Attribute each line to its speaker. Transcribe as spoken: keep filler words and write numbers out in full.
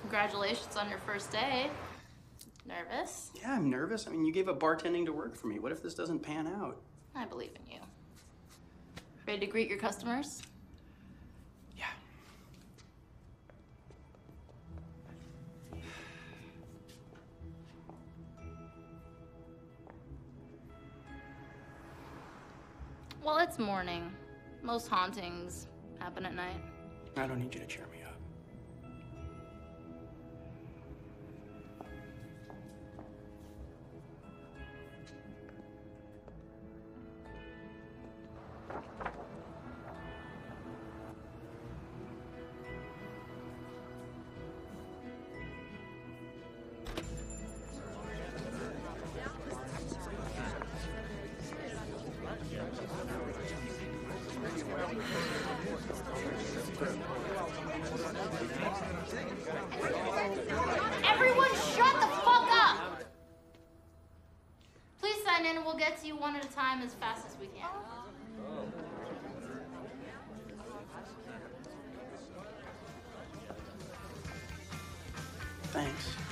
Speaker 1: Congratulations on your first day. Nervous?
Speaker 2: Yeah, I'm nervous. I mean, you gave up bartending to work for me. What if this doesn't pan out?
Speaker 1: I believe in you. Ready to greet your customers?
Speaker 2: Yeah.
Speaker 1: Well, it's morning. Most hauntings happen at night.
Speaker 2: I don't need you to cheer me up.
Speaker 1: Everyone shut the fuck up! Please sign in and we'll get to you one at a time as fast as we can.
Speaker 2: Thanks.